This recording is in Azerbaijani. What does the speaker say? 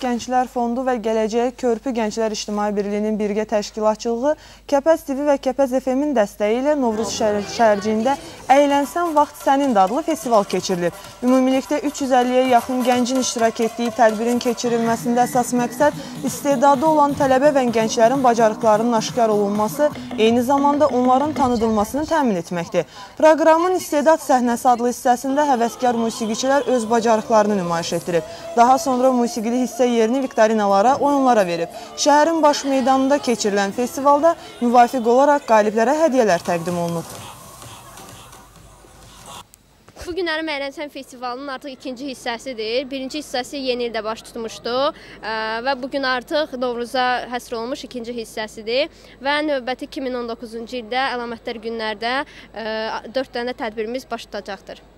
Gənclər Fondu və Gələcəyə Körpü Gənclər İctimai Birliyinin birgə təşkilatçılığı Kəpəz TV və Kəpəz FM-in dəstəyi ilə Novruz şəhərciyində Əylənsən Vaxt Sənin adlı festival keçirilir. Ümumilikdə 350-yə yaxın gəncin iştirak etdiyi tədbirin keçirilməsində əsas məqsəd istedadı olan tələbə və gənclərin bacarıqlarının aşkar olunması, eyni zamanda onların tanıdılmasını təmin etməkdir. Proqramın İstedad Səhnəsi adlı hissəsində həvəskar musiqiçilər öz bacarıqlarını nümayiş etdirib. Daha sonra musiqili hissə yerini viktorinalara, oyunlara verib. Şəhərin baş meydanında keçirilən festivalda müvafiq olaraq qaliblərə hədiyyələr təqdim olunub. Bu günlərim Əylənsən Festivalının artıq ikinci hissəsidir. Birinci hissəsi yeni ildə baş tutmuşdu və bugün artıq Novruza həsr olunmuş ikinci hissəsidir. Və növbəti 2019-cu ildə əlamətdar günlərdə 4 dənə tədbirimiz baş tutacaqdır.